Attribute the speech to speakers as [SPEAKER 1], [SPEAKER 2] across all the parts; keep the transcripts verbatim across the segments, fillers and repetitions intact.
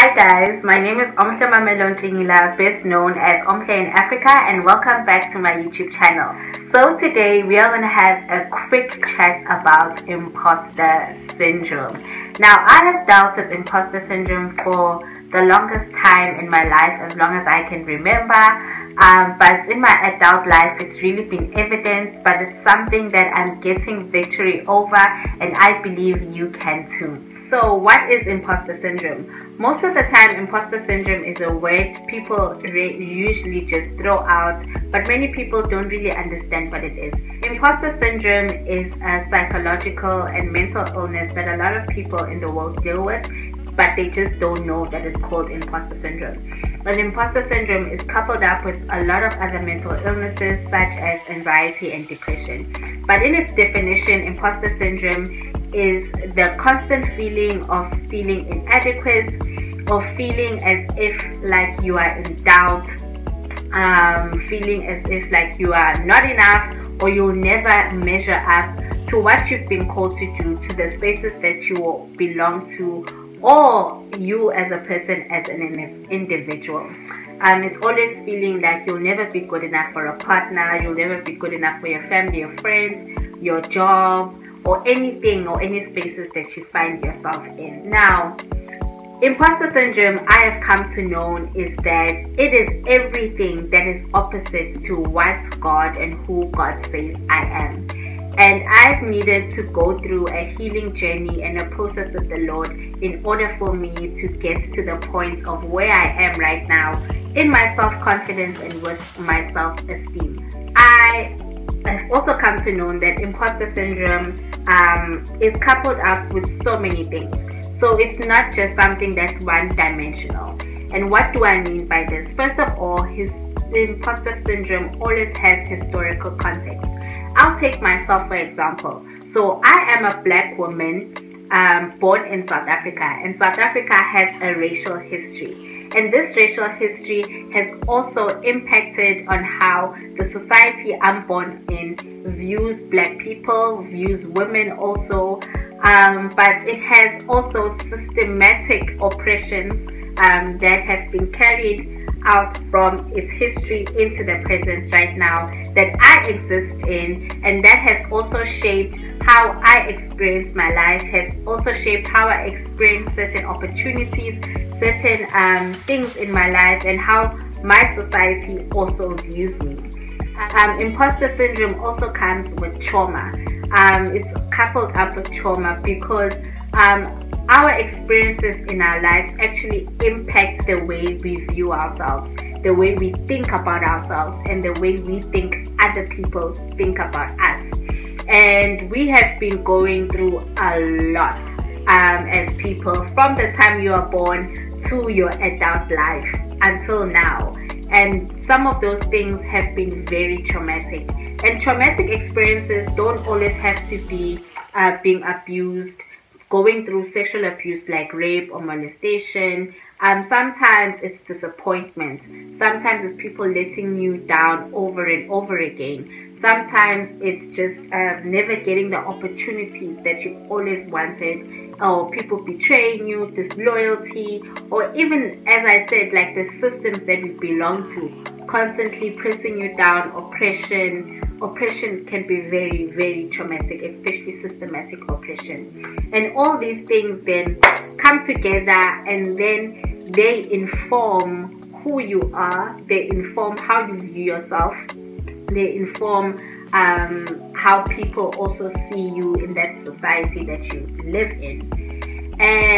[SPEAKER 1] Hi guys, my name is Omhle Mamelon Chingila, best known as Omhle in Africa, and welcome back to my YouTube channel. So today we are going to have a quick chat about imposter syndrome. Now, I have dealt with imposter syndrome for the longest time in my life, as long as I can remember, um, but in my adult life it's really been evident, but it's something that I'm getting victory over, and I believe you can too. So what is imposter syndrome? Most of the time, imposter syndrome is a word people usually just throw out, but many people don't really understand what it is. Imposter syndrome is a psychological and mental illness that a lot of people in the world deal with, but they just don't know that it's called imposter syndrome. And imposter syndrome is coupled up with a lot of other mental illnesses such as anxiety and depression. But in its definition, imposter syndrome is the constant feeling of feeling inadequate, or feeling as if like you are in doubt, um, feeling as if like you are not enough, or you'll never measure up to what you've been called to do, to the spaces that you belong to, or you as a person, as an individual. Um, it's always feeling like you'll never be good enough for a partner, you'll never be good enough for your family, your friends, your job, or anything or any spaces that you find yourself in. Now, imposter syndrome, I have come to know, is that it is everything that is opposite to what God and who God says I am. And I've needed to go through a healing journey and a process with the Lord in order for me to get to the point of where I am right now in my self-confidence and with my self-esteem. I have also come to know that imposter syndrome um, is coupled up with so many things. So it's not just something that's one-dimensional. And what do I mean by this? First of all, his imposter syndrome always has historical context. I'll take myself for example. So I am a black woman um, born in South Africa, and South Africa has a racial history. And this racial history has also impacted on how the society I'm born in views black people, views women also, um, but it has also systematic oppressions um, that have been carried out from its history into the presence right now that I exist in, and that has also shaped how I experience my life, has also shaped how I experience certain opportunities, certain um, things in my life, and how my society also views me. Um, imposter syndrome also comes with trauma. Um, it's coupled up with trauma because um, our experiences in our lives actually impact the way we view ourselves, the way we think about ourselves, and the way we think other people think about us. And we have been going through a lot um, as people from the time you are born to your adult life until now. And some of those things have been very traumatic. And traumatic experiences don't always have to be uh, being abused, going through sexual abuse like rape or molestation. Um, sometimes it's disappointment. Sometimes it's people letting you down over and over again. Sometimes it's just uh, never getting the opportunities that you always wanted, or people betraying you, disloyalty, or even, as I said, like the systems that we belong to, constantly pressing you down, oppression. Oppression can be very, very traumatic, especially systematic oppression. And all these things then come together, and then they inform who you are, they inform how you view yourself, they inform um, how people also see you in that society that you live in.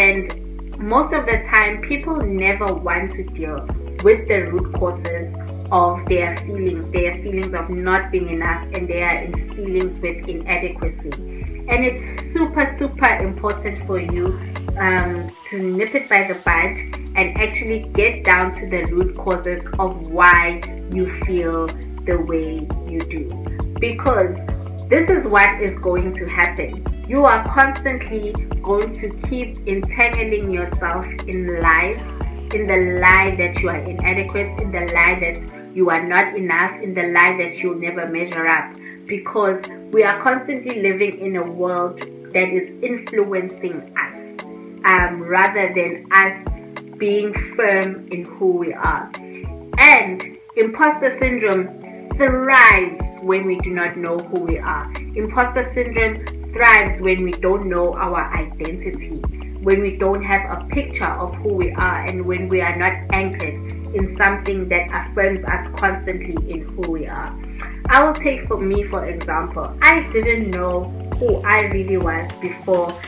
[SPEAKER 1] And most of the time, people never want to deal with the root causes of their feelings, their feelings of not being enough, and they are in feelings with inadequacy. And it's super, super important for you um, to nip it by the bud and actually get down to the root causes of why you feel the way you do. Because this is what is going to happen. You are constantly going to keep entangling yourself in lies, in the lie that you are inadequate, in the lie that you are not enough, in the lie that you'll never measure up, because we are constantly living in a world that is influencing us um, rather than us being firm in who we are. And imposter syndrome thrives when we do not know who we are. Imposter syndrome thrives when we don't know our identity, when we don't have a picture of who we are, and when we are not anchored in something that affirms us constantly in who we are. I will take for me, for example, I didn't know who I really was before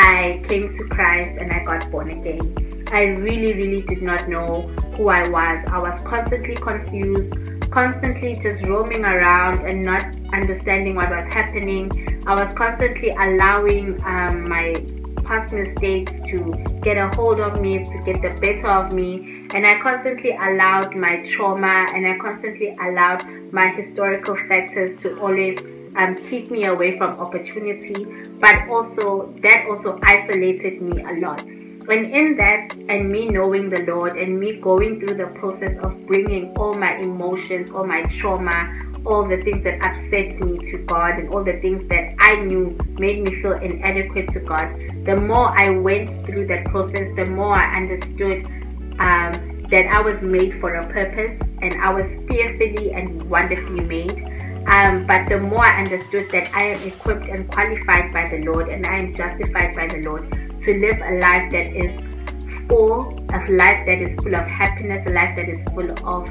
[SPEAKER 1] I came to Christ and I got born again. I really, really did not know who I was. I was constantly confused, constantly just roaming around and not understanding what was happening. I was constantly allowing um, my past mistakes to get a hold of me, to get the better of me, and I constantly allowed my trauma and I constantly allowed my historical factors to always um, keep me away from opportunity, but also that also isolated me a lot. And in that, and me knowing the Lord and me going through the process of bringing all my emotions, all my trauma, all the things that upset me to God, and all the things that I knew made me feel inadequate to God, the more I went through that process, the more I understood um, that I was made for a purpose and I was fearfully and wonderfully made. Um, but the more I understood that I am equipped and qualified by the Lord and I am justified by the Lord to live a life that is full, a life that is full of happiness, a life that is full of,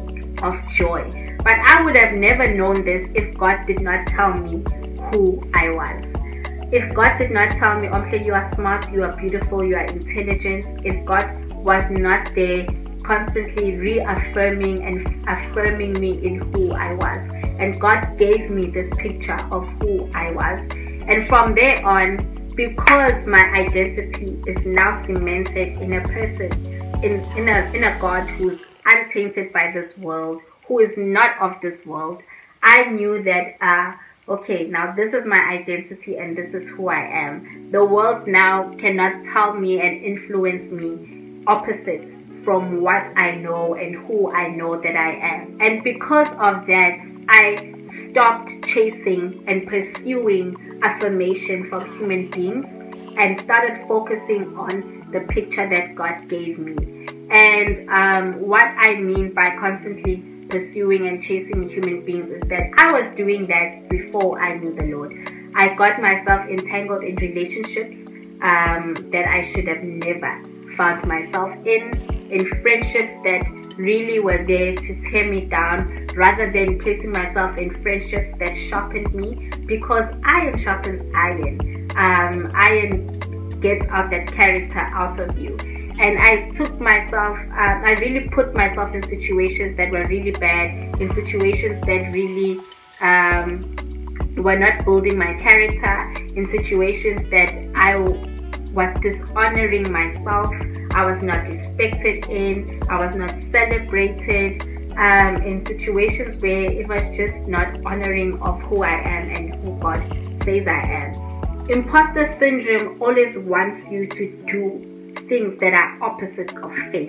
[SPEAKER 1] of joy. But I would have never known this if God did not tell me who I was. If God did not tell me, Omhle, you are smart, you are beautiful, you are intelligent, if God was not there constantly reaffirming and affirming me in who I was, and God gave me this picture of who I was, and from there on, because my identity is now cemented in a person, in, in, a, in a God who's untainted by this world, who is not of this world, I knew that, uh, okay, now this is my identity and this is who I am. The world now cannot tell me and influence me opposite from what I know and who I know that I am. And because of that, I stopped chasing and pursuing affirmation from human beings and started focusing on the picture that God gave me. And um, what I mean by constantly pursuing and chasing human beings is that I was doing that before I knew the Lord. I got myself entangled in relationships um, that I should have never found myself in, in friendships that really were there to tear me down, rather than placing myself in friendships that sharpened me, because iron sharpens iron. Um, iron gets out that character out of you. And I took myself, um, I really put myself in situations that were really bad, in situations that really um, were not building my character, in situations that I was dishonoring myself, I was not respected in, I was not celebrated, um, in situations where it was just not honoring of who I am and who God says I am. Imposter syndrome always wants you to do things that are opposites of faith,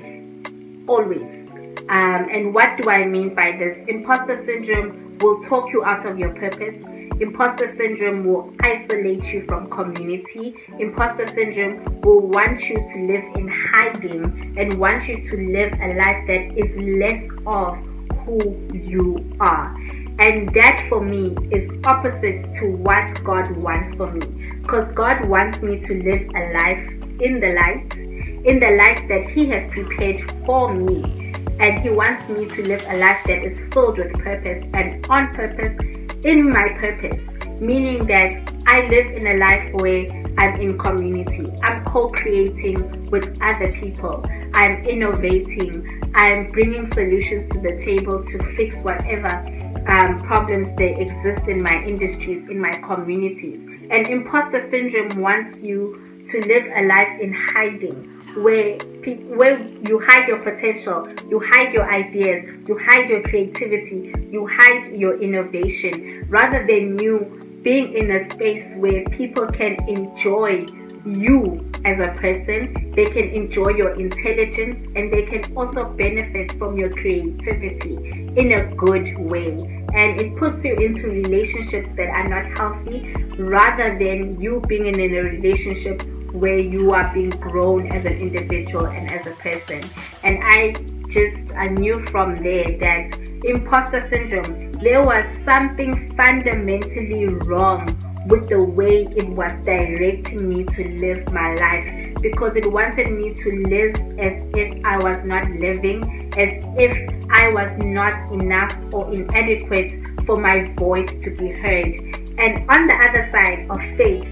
[SPEAKER 1] always. Um, and what do I mean by this? Imposter syndrome will talk you out of your purpose. Imposter syndrome will isolate you from community. Imposter syndrome will want you to live in hiding and want you to live a life that is less of who you are. And that for me is opposite to what God wants for me. Because God wants me to live a life in the light, in the light that He has prepared for me. And He wants me to live a life that is filled with purpose and on purpose in my purpose. Meaning that I live in a life where I'm in community. I'm co-creating with other people. I'm innovating. I'm bringing solutions to the table to fix whatever um, problems that exist in my industries, in my communities. And imposter syndrome wants you to live a life in hiding, where where you hide your potential, you hide your ideas, you hide your creativity, you hide your innovation, rather than you being in a space where people can enjoy you as a person, they can enjoy your intelligence, and they can also benefit from your creativity in a good way. And it puts you into relationships that are not healthy, rather than you being in a relationship where you are being grown as an individual and as a person. And I just I knew from there that imposter syndrome, there was something fundamentally wrong with the way it was directing me to live my life, because it wanted me to live as if I was not living, as if I was not enough or inadequate for my voice to be heard. And on the other side of faith,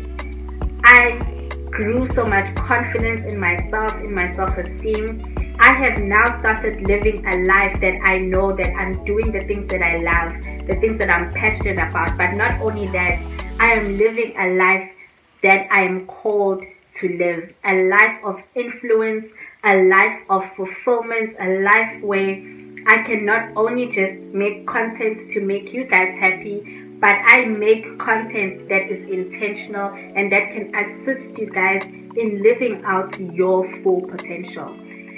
[SPEAKER 1] I grew so much confidence in myself, in my self-esteem. I have now started living a life that I know that I'm doing the things that I love, the things that I'm passionate about. But not only that, I am living a life that I am called to live, a life of influence, a life of fulfillment, a life where I can not only just make content to make you guys happy, but I make content that is intentional and that can assist you guys in living out your full potential.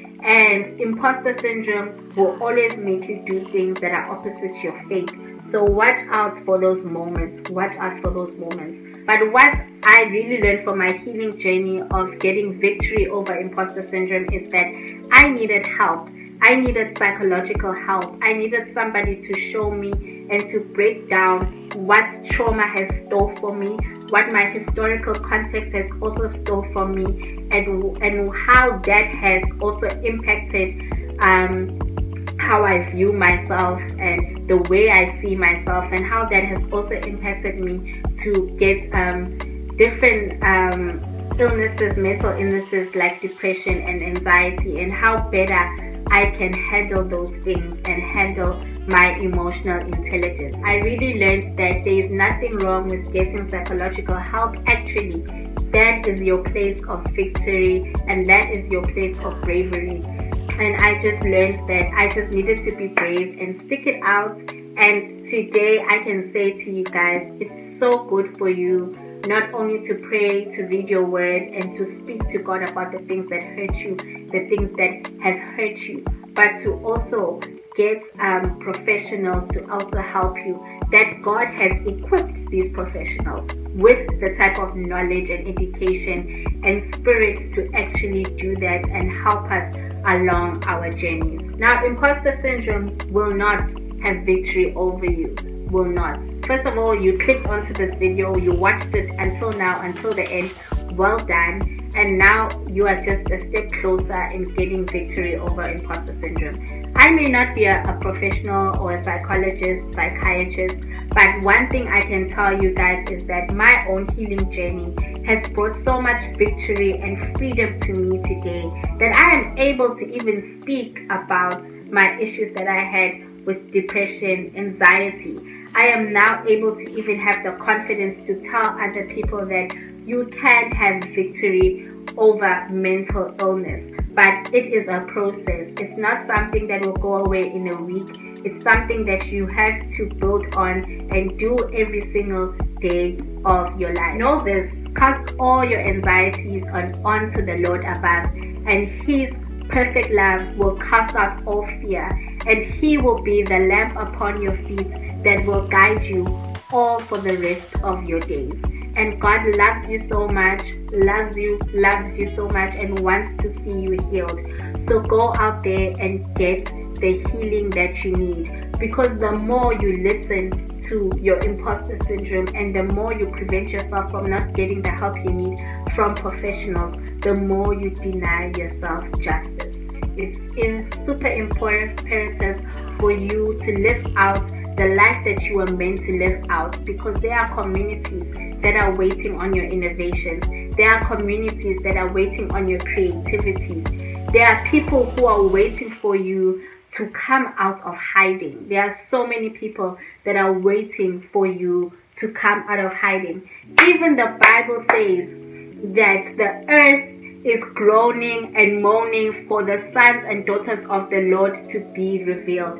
[SPEAKER 1] And imposter syndrome will always make you do things that are opposite to your faith. So watch out for those moments. Watch out for those moments. But what I really learned from my healing journey of getting victory over imposter syndrome is that I needed help. I needed psychological help. I needed somebody to show me and to break down what trauma has stole from me, what my historical context has also stole from me, and and how that has also impacted um, how I view myself and the way I see myself, and how that has also impacted me to get um, different um, illnesses, mental illnesses like depression and anxiety, and how better I can handle those things and handle my emotional intelligence. I really learned that there is nothing wrong with getting psychological help. Actually, that is your place of victory and that is your place of bravery. And I just learned that I just needed to be brave and stick it out. And today I can say to you guys, it's so good for you not only to pray, to read your word, and to speak to God about the things that hurt you, the things that have hurt you, but to also get um, professionals to also help you, that God has equipped these professionals with the type of knowledge and education and spirits to actually do that and help us along our journeys. Now, imposter syndrome will not have victory over you. Will not. First of all, you clicked onto this video, you watched it until now, until the end. Well done. And now you are just a step closer in getting victory over imposter syndrome. I may not be a, a professional or a psychologist, psychiatrist, but one thing I can tell you guys is that my own healing journey has brought so much victory and freedom to me today that I am able to even speak about my issues that I had with depression, anxiety. I am now able to even have the confidence to tell other people that you can have victory over mental illness, but it is a process. It's not something that will go away in a week. It's something that you have to build on and do every single day of your life. Know this, cast all your anxieties on onto the Lord above, and His perfect love will cast out all fear, and He will be the lamp upon your feet that will guide you all for the rest of your days. And God loves you so much, loves you, loves you so much, and wants to see you healed. So go out there and get the healing that you need, because the more you listen to your imposter syndrome and the more you prevent yourself from not getting the help you need from professionals, the more you deny yourself justice. It's super important, imperative for you to live out the life that you are meant to live out, because there are communities that are waiting on your innovations. There are communities that are waiting on your creativities. There are people who are waiting for you to come out of hiding. There are so many people that are waiting for you to come out of hiding. Even the Bible says that the earth is groaning and moaning for the sons and daughters of the Lord to be revealed.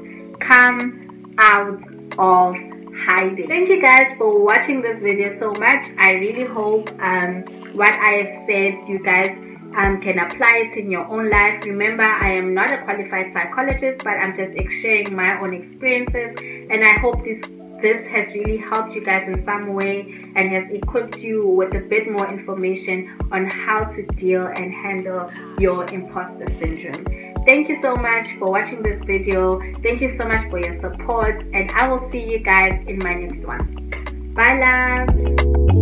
[SPEAKER 1] Come out of hiding. Thank you guys for watching this video so much. I really hope um, what I have said you guys Um, can apply it in your own life. Remember, I am not a qualified psychologist, but I'm just sharing my own experiences, and I hope this this has really helped you guys in some way and has equipped you with a bit more information on how to deal and handle your imposter syndrome. Thank you so much for watching this video. Thank you so much for your support, and I will see you guys in my next ones. Bye, loves.